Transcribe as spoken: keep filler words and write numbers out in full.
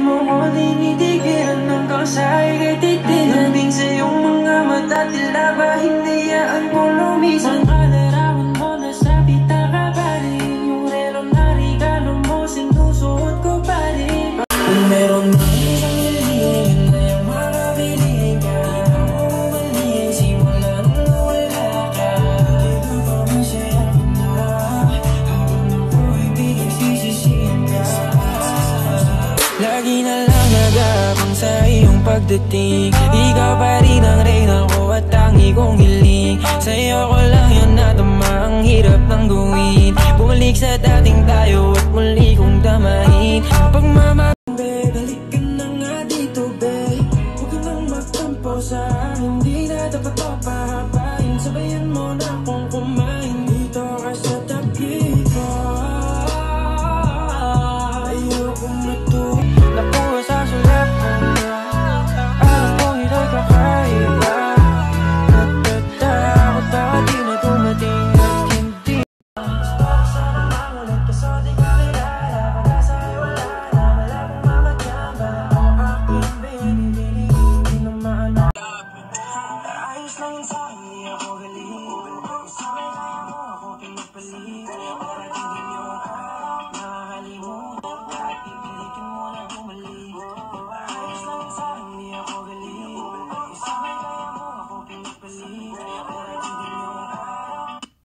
mo ko dinidigilan hanggang sa ika'y titigil. Lambing sa iyong mga mata, tila ba hindi yaan ko lumisan. Ang kalarawan mo nasa pitaka pa rin, yung relo na regalo mo sinusuot ko pa rin. Kung meron man isang hiling na yung makabiling ka, di na mo baliin simula nung nawala ka. Dito pa masaya ka na, habang ako'y pinagsisisihan ka. Lagi na lang nag-aabang sa iyong pagdating, ikaw pa rin ang reyna ko at tangi kong hiling. Sa'yo ko lang yan natama, ang hirap ng gawin. Bumalik sa dating tayo at muli kong damahin. Pagmamahal